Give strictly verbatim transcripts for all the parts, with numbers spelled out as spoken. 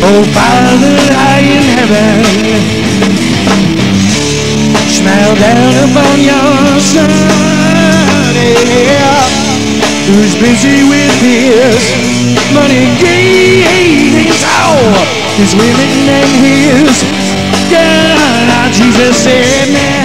Oh, Father, high in heaven, smile down upon your son, yeah, who's busy with his money gains, oh, his women and his God. Now Jesus said, man,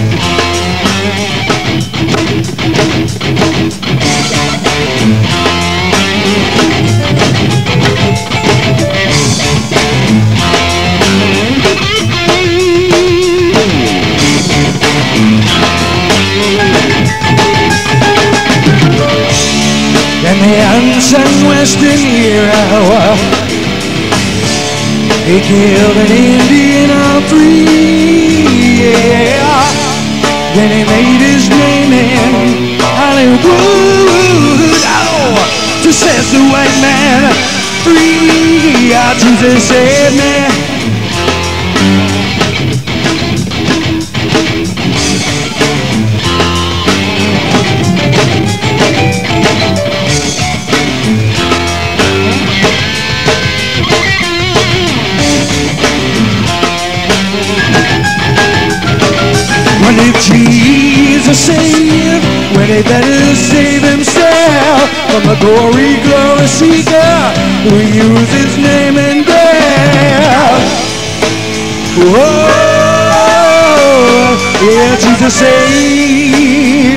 and the unsung western hero, he killed an Indian or three, yeah. Then he made his name in Hollywood, oh, just says the white man free. Oh, Jesus said, man, when did Jesus save? When he better save himself from the gory glory seeker who used his name in death. Whoa, yeah, Jesus saved.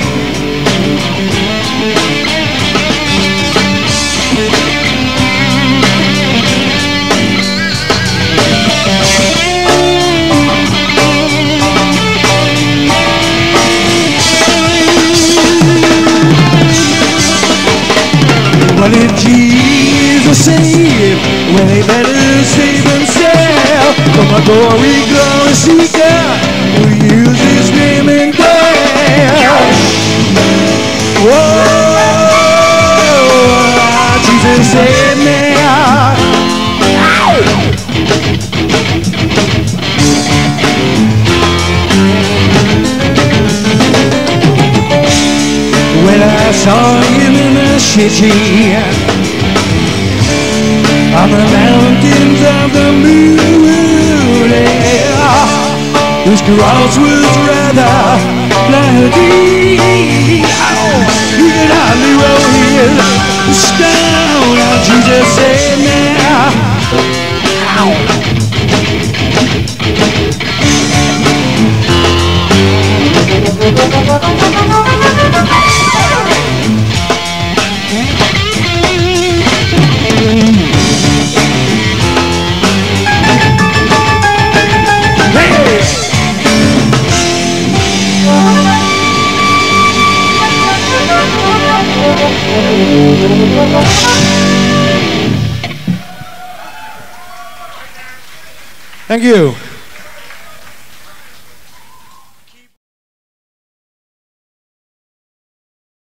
What did Jesus save? When he better save himself from a gory glory seeker who used his name in death. Whoa, Jesus saved me. When I saw him in the city, on the mountains of the moon, yeah, his cross was rather bloody. Oh, he could hardly roll his stone. Now Jesus said, now, thank you.